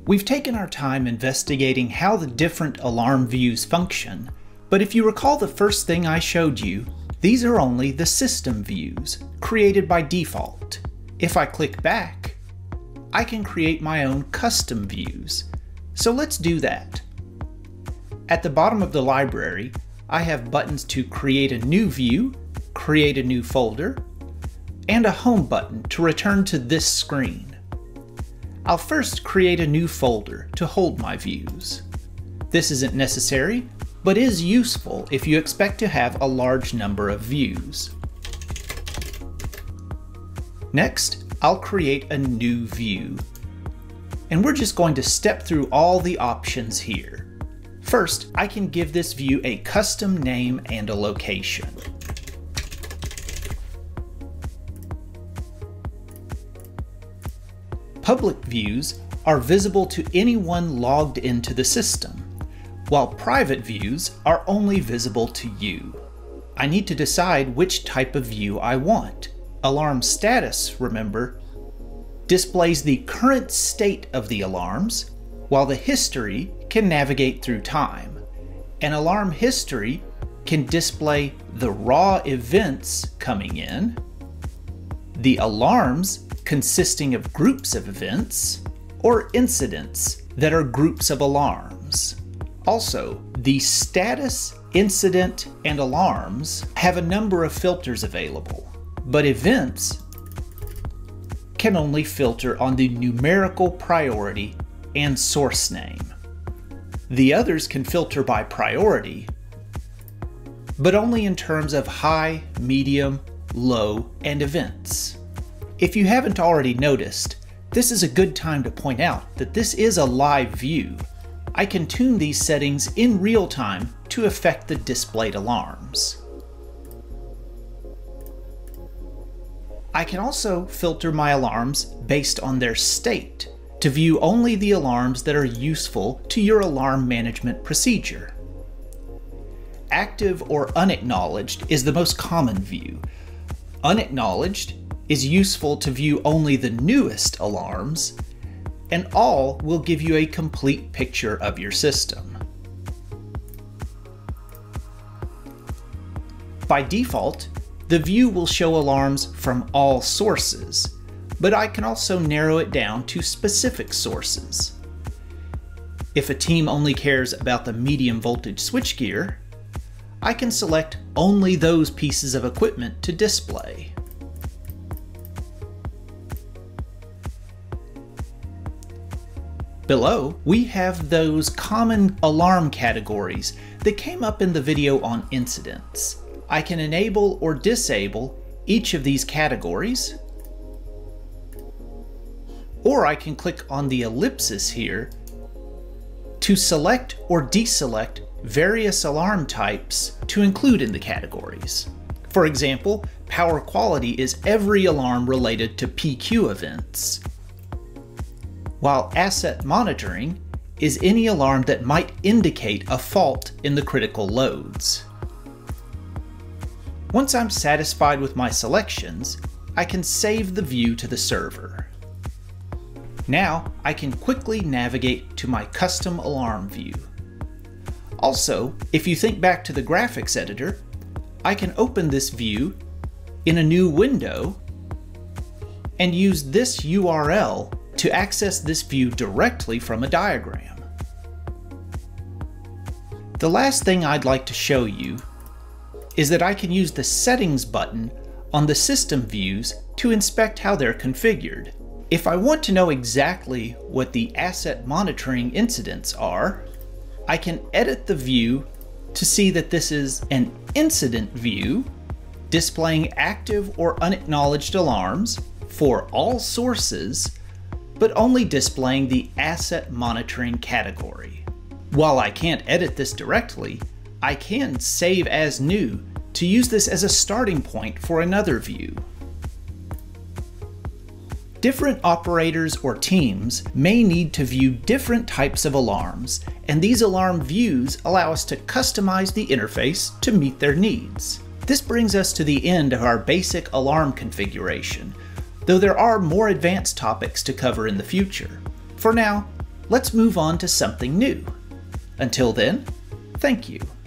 We've taken our time investigating how the different alarm views function, but if you recall the first thing I showed you, these are only the system views, created by default. If I click back, I can create my own custom views. So let's do that. At the bottom of the library, I have buttons to create a new view, create a new folder, and a home button to return to this screen. I'll first create a new folder to hold my views. This isn't necessary, but is useful if you expect to have a large number of views. Next, I'll create a new view. And we're just going to step through all the options here. First, I can give this view a custom name and a location. Public views are visible to anyone logged into the system, while private views are only visible to you. I need to decide which type of view I want. Alarm status, remember, displays the current state of the alarms, while the history can navigate through time. An alarm history can display the raw events coming in, the alarms consisting of groups of events, or incidents that are groups of alarms. Also, the status, incident, and alarms have a number of filters available, but events can only filter on the numerical priority and source name. The others can filter by priority, but only in terms of high, medium, low, and events. If you haven't already noticed, this is a good time to point out that this is a live view. I can tune these settings in real time to affect the displayed alarms. I can also filter my alarms based on their state to view only the alarms that are useful to your alarm management procedure. Active or unacknowledged is the most common view. Unacknowledged is useful to view only the newest alarms, and all will give you a complete picture of your system. By default, the view will show alarms from all sources, but I can also narrow it down to specific sources. If a team only cares about the medium voltage switchgear, I can select only those pieces of equipment to display. Below, we have those common alarm categories that came up in the video on incidents. I can enable or disable each of these categories, or I can click on the ellipsis here to select or deselect various alarm types to include in the categories. For example, power quality is every alarm related to PQ events, while asset monitoring is any alarm that might indicate a fault in the critical loads. Once I'm satisfied with my selections, I can save the view to the server. Now I can quickly navigate to my custom alarm view. Also, if you think back to the graphics editor, I can open this view in a new window and use this URL to access this view directly from a diagram. The last thing I'd like to show you is that I can use the Settings button on the system views to inspect how they're configured. If I want to know exactly what the asset monitoring incidents are, I can edit the view to see that this is an incident view displaying active or unacknowledged alarms for all sources, but only displaying the asset monitoring category. While I can't edit this directly, I can save as new to use this as a starting point for another view. Different operators or teams may need to view different types of alarms, and these alarm views allow us to customize the interface to meet their needs. This brings us to the end of our basic alarm configuration, though there are more advanced topics to cover in the future. For now, let's move on to something new. Until then, thank you.